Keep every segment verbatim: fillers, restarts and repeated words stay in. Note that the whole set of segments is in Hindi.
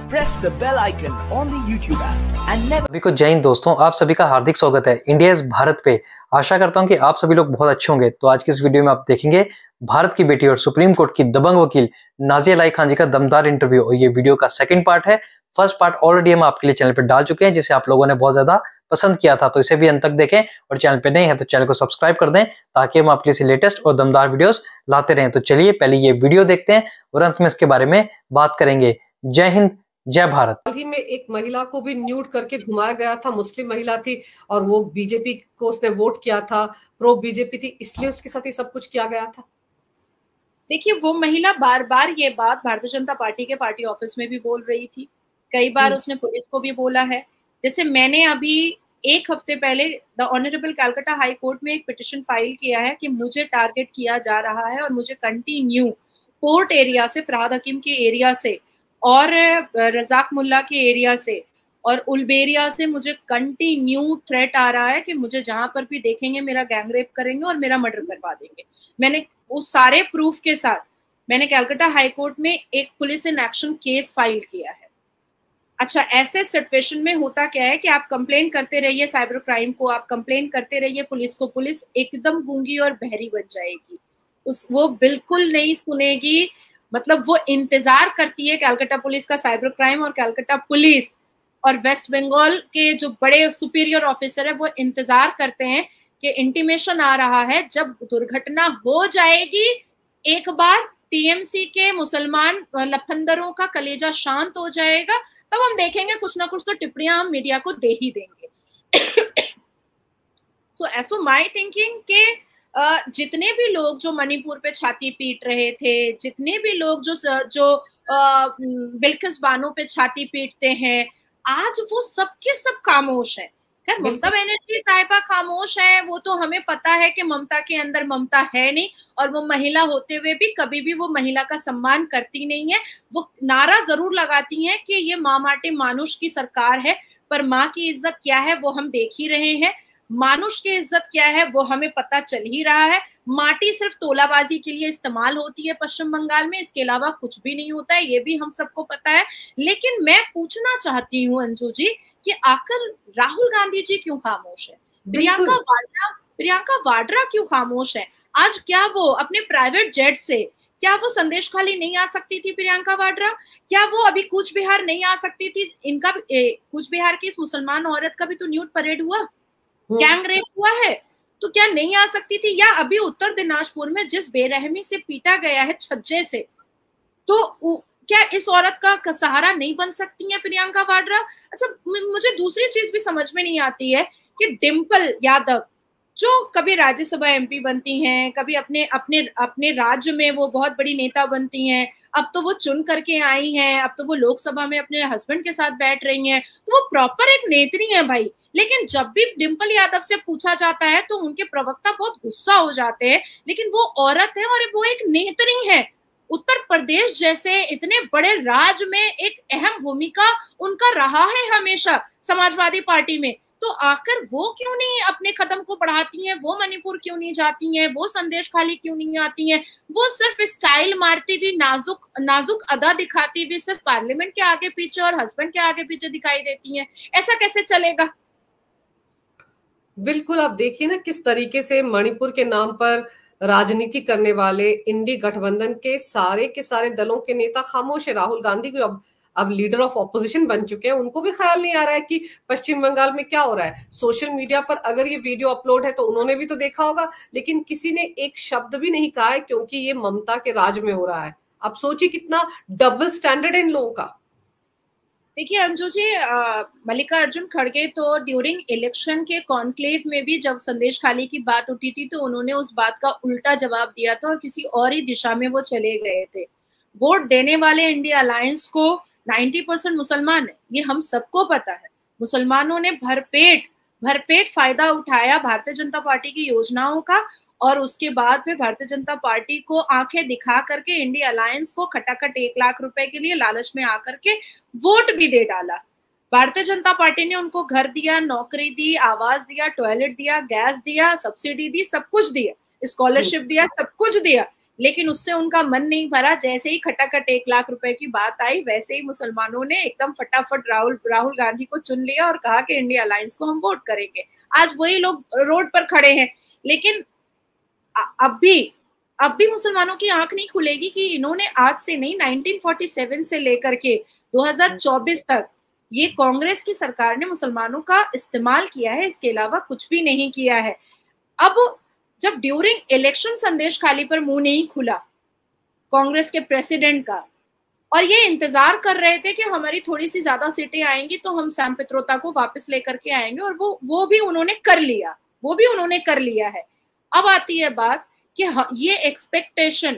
press the bell icon on the YouTube app and never। सभी को जय हिंद दोस्तों, आप सभी का हार्दिक स्वागत है इंडिया इज भारत पे। आशा करता हूं कि आप सभी लोग बहुत अच्छे होंगे। तो आज की इस वीडियो में आप देखेंगे भारत की बेटी और सुप्रीम कोर्ट की दबंग वकील नाज़िया इलाही खान जी का दमदार इंटरव्यू, और ये वीडियो का सेकंड पार्ट है। फर्स्ट पार्ट ऑलरेडी हम आपके लिए चैनल पे डाल चुके हैं, जिसे आप लोगों ने बहुत ज्यादा पसंद किया था, तो इसे भी अंत तक देखें। और चैनल पे नए हैं तो चैनल को सब्सक्राइब कर दें, ताकि हम आपके लिए लेटेस्ट और दमदार वीडियोस लाते रहें। तो चलिए पहले ये वीडियो देखते हैं और अंत में इसके बारे में बात करेंगे। जय हिंद, जय भारत। हाल ही में एक महिला को भी न्यूड करके घुमाया गया था, मुस्लिम महिला थी और वो बीजेपी को उसने वोट किया था, प्रो बीजेपी थी, इसलिए उसके साथ ये सब कुछ किया गया था। देखिए, वो महिला बार बार ये बात भारतीय जनता पार्टी के पार्टी ऑफिस में भी बोल रही थी, कई बार उसने पुलिस को भी बोला है। जैसे मैंने अभी एक हफ्ते पहले the honourable Calcutta high court में एक पिटिशन फाइल किया है कि मुझे टारगेट किया जा रहा है और मुझे कंटिन्यू पोर्ट एरिया से, फरहाद हकीम के एरिया से और रजाक मुल्ला के एरिया से और उलबेरिया से मुझे कंटिन्यू थ्रेट आ रहा है कि मुझे जहां पर भी देखेंगे मेरा गैंग रेप करेंगे और मेरा मर्डर करवा देंगे। मैंने उस सारे प्रूफ के साथ मैंने कलकत्ता हाई कोर्ट में एक police inaction case file किया है। अच्छा, ऐसे सिचुएशन में होता क्या है कि आप कंप्लेन करते रहिए साइबर क्राइम को, आप कंप्लेन करते रहिए पुलिस को, पुलिस एकदम गूंगी और बहरी बन जाएगी, उस वो बिल्कुल नहीं सुनेगी। मतलब वो इंतजार करती है, कलकत्ता पुलिस का साइबर क्राइम और कलकत्ता पुलिस और वेस्ट बंगाल के जो बड़े सुपीरियर ऑफिसर है वो इंतजार करते हैं कि इंटीमेशन आ रहा है, जब दुर्घटना हो जाएगी एक बार टीएमसी के मुसलमान लफंदरों का कलेजा शांत हो जाएगा, तब हम देखेंगे कुछ ना कुछ तो टिप्पणियां हम मीडिया को दे ही देंगे। So as per my thinking के Uh, जितने भी लोग जो मणिपुर पे छाती पीट रहे थे, जितने भी लोग जो जो uh, बिल्किस बानो पे छाती पीटते हैं, आज वो सबके सब खामोश हैं। खैर, ममता बनर्जी साहिबा खामोश है, वो तो हमें पता है कि ममता के अंदर ममता है नहीं, और वो महिला होते हुए भी कभी भी वो महिला का सम्मान करती नहीं है। वो नारा जरूर लगाती हैं कि ये माँ माटे मानुष की सरकार है, पर माँ की इज्जत क्या है वो हम देख ही रहे हैं, मानुष की इज्जत क्या है वो हमें पता चल ही रहा है। माटी सिर्फ तोलाबाजी के लिए इस्तेमाल होती है पश्चिम बंगाल में, इसके अलावा कुछ भी नहीं होता है, ये भी हम सबको पता है। लेकिन मैं पूछना चाहती हूँ अंजू जी कि आखिर राहुल गांधी जी क्यों खामोश है, प्रियंका वाड्रा प्रियंका वाड्रा क्यों खामोश है? आज क्या वो अपने प्राइवेट जेट से, क्या वो संदेश खाली नहीं आ सकती थी प्रियंका वाड्रा? क्या वो अभी कूच बिहार नहीं आ सकती थी? इनका कूच बिहार की इस मुसलमान औरत का भी तो न्यूड परेड हुआ, गैंग रेप हुआ है, तो क्या नहीं आ सकती थी? या अभी उत्तर दिनाजपुर में जिस बेरहमी से पीटा गया है छज्जे से, तो क्या इस औरत का सहारा नहीं बन सकती है प्रियंका वाड्रा? अच्छा, मुझे दूसरी चीज भी समझ में नहीं आती है कि डिम्पल यादव जो कभी राज्यसभा एमपी बनती हैं, कभी अपने अपने अपने राज्य में वो बहुत बड़ी नेता बनती हैं, अब तो वो चुन करके आई हैं, अब तो वो लोकसभा में अपने हस्बैंड के साथ बैठ रही हैं, तो वो प्रॉपर एक नेत्री है भाई। लेकिन जब भी डिम्पल यादव से पूछा जाता है तो उनके प्रवक्ता बहुत गुस्सा हो जाते हैं, लेकिन वो औरत है और वो एक नेत्री है। उत्तर प्रदेश जैसे इतने बड़े राज्य में एक अहम भूमिका उनका रहा है हमेशा समाजवादी पार्टी में, तो आखिर वो क्यों नहीं अपने कदम को बढ़ाती हैं? वो मणिपुर क्यों नहीं जाती हैं? वो संदेश खाली क्यों नहीं आती हैं? वो सिर्फ स्टाइल मारती हुई, नाजुक नाजुक अदा दिखाती हुई सिर्फ पार्लियामेंट के आगे पीछे और हस्बैंड के आगे पीछे दिखाई देती हैं। ऐसा कैसे चलेगा? बिल्कुल, आप देखिए ना किस तरीके से मणिपुर के नाम पर राजनीति करने वाले इंडी गठबंधन के सारे के सारे दलों के नेता खामोश है। राहुल गांधी को अब अब लीडर ऑफ ऑपोजिशन बन चुके हैं, उनको भी ख्याल नहीं आ रहा है कि पश्चिम बंगाल में क्या हो रहा है। सोशल मीडिया पर अगर ये वीडियो अपलोड है तो उन्होंने भी तो देखा होगा, लेकिन किसी ने एक शब्द भी नहीं कहा है, क्योंकि ये ममता के राज में हो रहा है। आप सोचिए कितना डबल स्टैंडर्ड है इन लोगों का। देखिए अंजू जी, मल्लिकार्जुन खड़गे तो ड्यूरिंग इलेक्शन के कॉन्क्लेव में भी जब संदेश खाली की बात उठी थी तो उन्होंने उस बात का उल्टा जवाब दिया था और किसी और ही दिशा में वो चले गए थे। वोट देने वाले इंडिया अलायंस को नब्बे परसेंट मुसलमान है, ये हम सबको पता है। मुसलमानों ने भरपेट भरपेट फायदा उठाया भारतीय जनता पार्टी की योजनाओं का, और उसके बाद फिर भारतीय जनता पार्टी को आंखें दिखा करके इंडिया अलायंस को खटाखट एक लाख रुपए के लिए लालच में आकर के वोट भी दे डाला। भारतीय जनता पार्टी ने उनको घर दिया, नौकरी दी, आवास दिया, टॉयलेट दिया, गैस दिया, सब्सिडी दी, सब कुछ दिया, स्कॉलरशिप दिया, सब कुछ दिया, लेकिन उससे उनका मन नहीं भरा। जैसे ही खटाखट एक लाख रुपए की बात आई, वैसे ही मुसलमानों ने एकदम फटाफट राहुल राहुल गांधी को चुन लिया और कहा कि इंडिया अलायंस को हम वोट करेंगे। आज वही लोग रोड पर खड़े हैं। लेकिन अब भी अब भी मुसलमानों की आंख नहीं खुलेगी कि इन्होंने आज से नहीं, नाइनटीन फोर्टी सेवन से लेकर के दो हज़ार चौबीस तक ये कांग्रेस की सरकार ने मुसलमानों का इस्तेमाल किया है, इसके अलावा कुछ भी नहीं किया है। अब जब ड्यूरिंग इलेक्शन संदेश खाली पर मुंह नहीं खुला कांग्रेस के प्रेसिडेंट का, और ये इंतजार कर रहे थे कि हमारी थोड़ी सी ज्यादा सीटें आएंगी तो हम सैम पित्रोदा को वापस लेकर के आएंगे, और वो वो भी उन्होंने कर लिया वो भी उन्होंने कर लिया है। अब आती है बात कि ये एक्सपेक्टेशन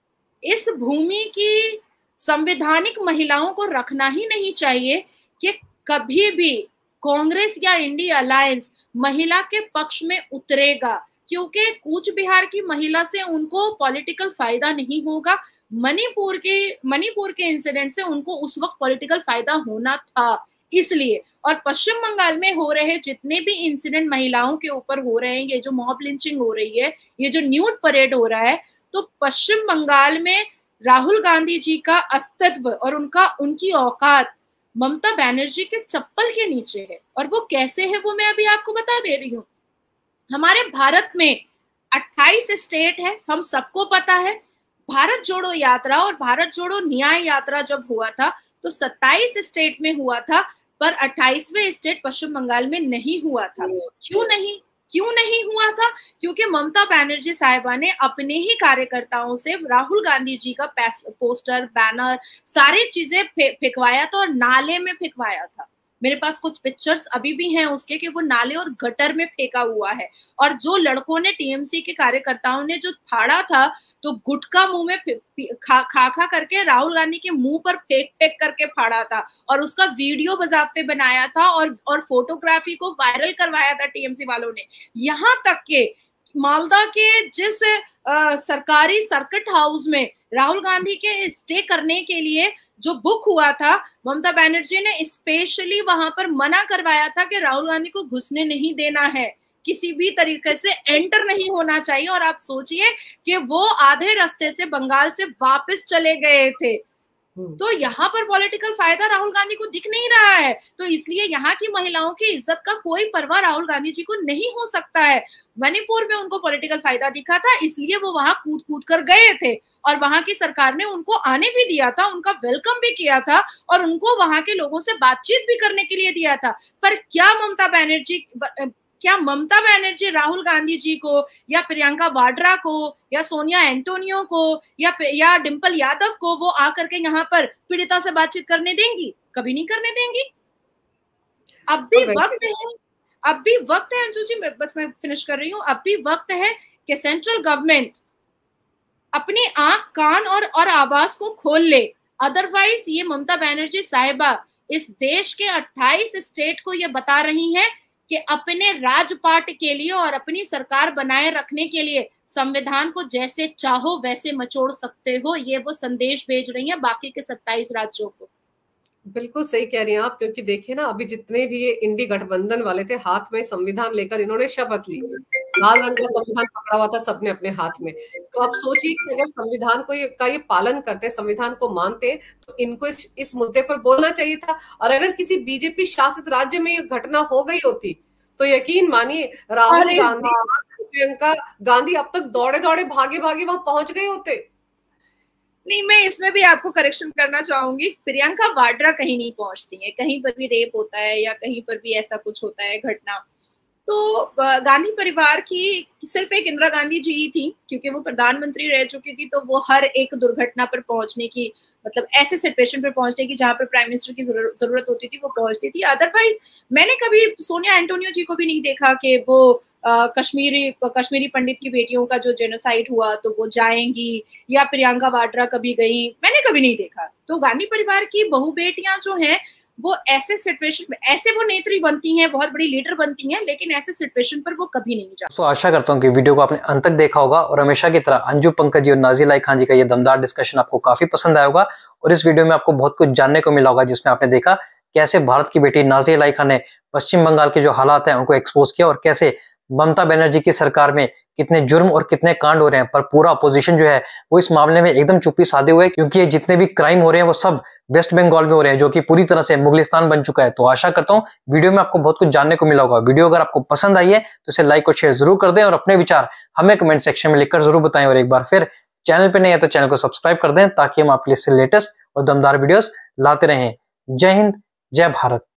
इस भूमि की संवैधानिक महिलाओं को रखना ही नहीं चाहिए कि कभी भी कांग्रेस या इंडिया अलायंस महिला के पक्ष में उतरेगा, क्योंकि कूच बिहार की महिला से उनको पॉलिटिकल फायदा नहीं होगा। मणिपुर के मणिपुर के इंसिडेंट से उनको उस वक्त पॉलिटिकल फायदा होना था, इसलिए। और पश्चिम बंगाल में हो रहे जितने भी इंसिडेंट महिलाओं के ऊपर हो रहे हैं, ये जो मॉब लिंचिंग हो रही है, ये जो न्यूड परेड हो रहा है, तो पश्चिम बंगाल में राहुल गांधी जी का अस्तित्व और उनका उनकी औकात ममता बनर्जी के चप्पल के नीचे है। और वो कैसे है वो मैं अभी आपको बता दे रही हूँ। हमारे भारत में अट्ठाईस स्टेट है, हम सबको पता है। भारत जोड़ो यात्रा और भारत जोड़ो न्याय यात्रा जब हुआ था तो सत्ताईस स्टेट में हुआ था, पर अट्ठाईसवें स्टेट पश्चिम बंगाल में नहीं हुआ था। क्यों नहीं क्यों नहीं हुआ था? क्योंकि ममता बनर्जी साहिबा ने अपने ही कार्यकर्ताओं से राहुल गांधी जी का पोस्टर, बैनर, सारी चीजें फेंकवाया था और नाले में फेंकवाया था। मेरे पास कुछ पिक्चर्स अभी भी हैं उसके कि वो नाले और गटर में फेंका हुआ है। और जो लड़कों ने, टीएमसी के कार्यकर्ताओं ने जो फाड़ा था, तो गुटखा मुंह में खा खा खा करके राहुल गांधी के मुंह पर फेंक फेंक करके फाड़ा था, और उसका वीडियो बजाते बनाया था और और फोटोग्राफी को वायरल करवाया था टीएमसी वालों ने। यहाँ तक के मालदा के जिस आ, सरकारी सर्किट हाउस में राहुल गांधी के स्टे करने के लिए जो बुक हुआ था, ममता बनर्जी ने स्पेशली वहां पर मना करवाया था कि राहुल गांधी को घुसने नहीं देना है, किसी भी तरीके से एंटर नहीं होना चाहिए। और आप सोचिए कि वो आधे रास्ते से बंगाल से वापस चले गए थे। तो यहाँ पर पॉलिटिकल फायदा राहुल गांधी को दिख नहीं रहा है, तो इसलिए यहाँ की महिलाओं की इज्जत का कोई परवाह राहुल गांधी जी को नहीं हो सकता है। मणिपुर में उनको पॉलिटिकल फायदा दिखा था, इसलिए वो वहां कूद कूद कर गए थे, और वहां की सरकार ने उनको आने भी दिया था, उनका वेलकम भी किया था, और उनको वहां के लोगों से बातचीत भी करने के लिए दिया था। पर क्या ममता बनर्जी क्या ममता बनर्जी राहुल गांधी जी को या प्रियंका वाड्रा को या सोनिया एंटोनियो को या या डिंपल यादव को वो आकर के यहाँ पर पीड़िता से बातचीत करने देंगी? कभी नहीं करने देंगी। अब भी वक्त है अब भी वक्त है अंजू जी, बस मैं फिनिश कर रही हूँ। अब भी वक्त है कि सेंट्रल गवर्नमेंट अपनी आंख, कान और और आवाज को खोल ले। अदरवाइज ये ममता बनर्जी साहिबा इस देश के अट्ठाईस स्टेट को ये बता रही हैं कि अपने राजपाट के लिए और अपनी सरकार बनाए रखने के लिए संविधान को जैसे चाहो वैसे मचोड़ सकते हो, ये वो संदेश भेज रही हैं बाकी के सत्ताईस राज्यों को। बिल्कुल सही कह रही हैं आप, क्योंकि देखिए ना, अभी जितने भी ये इंडी गठबंधन वाले थे, हाथ में संविधान लेकर इन्होंने शपथ ली, लाल रंग का संविधान पकड़ा हुआ था सबने अपने हाथ में। तो आप सोचिए कि अगर संविधान को ये का ये पालन करते, संविधान को मानते, तो इनको इस, इस मुद्दे पर बोलना चाहिए था। और अगर किसी बीजेपी शासित राज्य में ये घटना हो गई होती तो यकीन मानिए राहुल गांधी, प्रियंका गांधी अब तक दौड़े दौड़े भागे भागे वहां पहुंच गए होते। नहीं, मैं इसमें भी आपको करेक्शन करना चाहूंगी। प्रियंका वाड्रा कहीं नहीं पहुंचती है, कहीं पर भी रेप होता है या कहीं पर भी ऐसा कुछ होता है घटना, तो गांधी परिवार की सिर्फ एक इंदिरा गांधी जी ही थी, क्योंकि वो प्रधानमंत्री रह चुकी थी, तो वो हर एक दुर्घटना पर पहुंचने की, मतलब ऐसे सिचुएशन पर पहुंचने की जहां पर प्राइम मिनिस्टर की जरूरत होती थी वो पहुंचती थी। अदरवाइज मैंने कभी सोनिया एंटोनियो जी को भी नहीं देखा कि वो आ, कश्मीरी कश्मीरी पंडित की बेटियों का जो जेनोसाइड हुआ तो वो जाएंगी, या प्रियंका वाड्रा कभी गई, मैंने कभी नहीं देखा। तो गांधी परिवार की बहू बेटियां जो हैं वो ऐसे सिचुएशन में, ऐसे वो नेत्री बनती हैं, बहुत बड़ी लीडर बनती हैं, लेकिन ऐसे सिचुएशन पर वो कभी नहीं जाती। तो आशा करता हूँ कि वीडियो को आपने अंत तक देखा होगा और हमेशा की तरह अंजू पंकज जी और नाज़िया इलाही खान जी का ये दमदार डिस्कशन आपको काफी पसंद आया होगा। और इस वीडियो में आपको बहुत कुछ जानने को मिला होगा, जिसमें आपने देखा कैसे भारत की बेटी नाज़िया इलाही खान ने पश्चिम बंगाल के जो हालात हैं उनको एक्सपोज किया और कैसे ममता बनर्जी की सरकार में कितने जुर्म और कितने कांड हो रहे हैं, पर पूरा अपोजिशन जो है वो इस मामले में एकदम चुप्पी साधे हुए, क्योंकि ये जितने भी क्राइम हो रहे हैं वो सब वेस्ट बंगाल में हो रहे हैं, जो कि पूरी तरह से मुगलिस्तान बन चुका है। तो आशा करता हूँ वीडियो में आपको बहुत कुछ जानने को मिला होगा। वीडियो अगर आपको पसंद आई है तो इसे लाइक और शेयर जरूर कर दें और अपने विचार हमें कमेंट सेक्शन में लिखकर जरूर बताएं। और एक बार फिर चैनल पे नहीं है तो चैनल को सब्सक्राइब कर दें, ताकि हम आपके लिए लेटेस्ट और दमदार वीडियोस लाते रहें। जय हिंद, जय भारत।